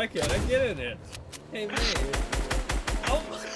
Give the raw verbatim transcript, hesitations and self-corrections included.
I couldn't get in it. Hey, man. Oh my